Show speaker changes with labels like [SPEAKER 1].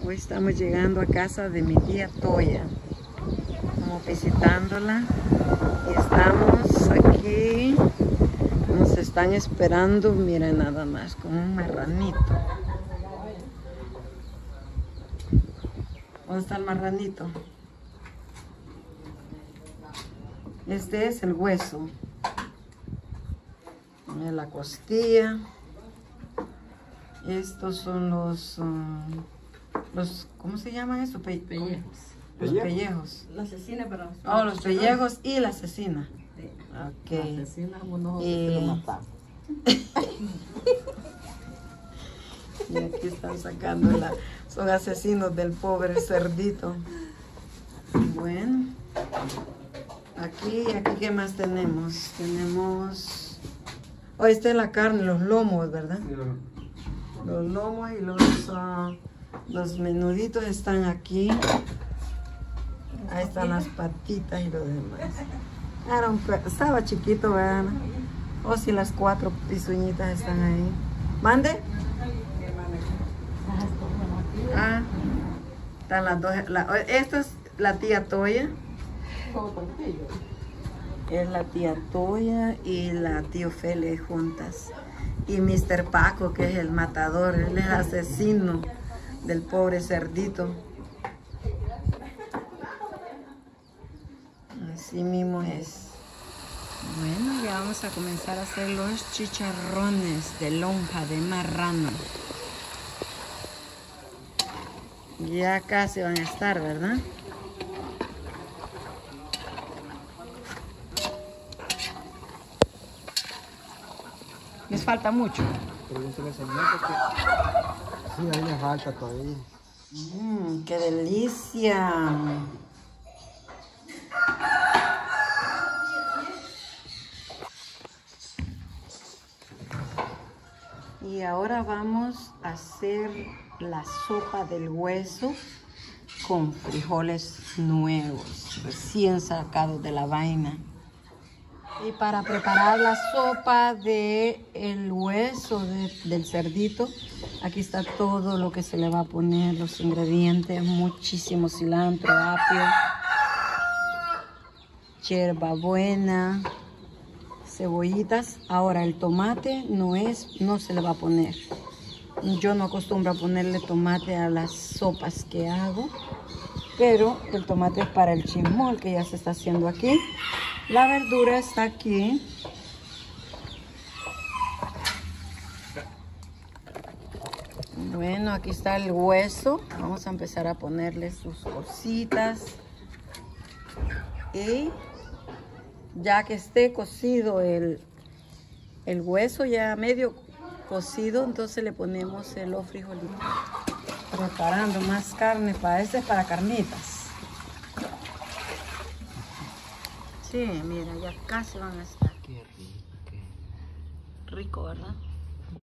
[SPEAKER 1] Hoy estamos llegando a casa de mi tía Toya. Estamos visitándola y estamos aquí. Nos están esperando, miren nada más, con un marranito. ¿Dónde está el marranito? Este es el hueso. Miren la costilla. Estos son los ¿cómo se llaman eso?
[SPEAKER 2] Pellejos.
[SPEAKER 1] Los pellejos.
[SPEAKER 2] La cecina, pero...
[SPEAKER 1] Oh, los pellejos y la cecina.
[SPEAKER 2] Sí.
[SPEAKER 1] Ok.
[SPEAKER 2] La cecina, nosotros que lo matamos.
[SPEAKER 1] Y aquí están sacando son asesinos del pobre cerdito. Bueno. Aquí ¿qué más tenemos? Tenemos... Oh, esta es la carne, los lomos, ¿verdad? Los lomos y los menuditos están aquí. Ahí están las patitas y lo demás. Estaba chiquito, ¿verdad? O si las 4 pisuñitas están ahí. ¿Mande? Ah, están las dos. Esta es la tía Toya. Es la tía Toya y la tío Fele juntas. Y Mr. Paco, que es el matador, él es asesino del pobre cerdito. Así mismo es. Bueno, ya vamos a comenzar a hacer los chicharrones de lonja de marrano. Ya casi van a estar, ¿verdad? ¿Les falta mucho?
[SPEAKER 3] Pero yo se les enseñé porque sí, ahí me falta todavía.
[SPEAKER 1] ¡Qué delicia! Y ahora vamos a hacer la sopa del hueso con frijoles nuevos, recién sacados de la vaina. Y para preparar la sopa del hueso del cerdito, aquí está todo lo que se le va a poner, los ingredientes, muchísimo cilantro, apio, hierbabuena, cebollitas. Ahora el tomate no se le va a poner. Yo no acostumbro a ponerle tomate a las sopas que hago, pero el tomate es para el chismol que ya se está haciendo aquí. La verdura está aquí. Bueno, aquí está el hueso. Vamos a empezar a ponerle sus cositas. Y ya que esté cocido el hueso, ya medio cocido, entonces le ponemos los frijolitos. Preparando más carne para para carnitas. Sí, mira, ya casi van a estar.
[SPEAKER 3] Qué rico.
[SPEAKER 1] Rico, ¿verdad?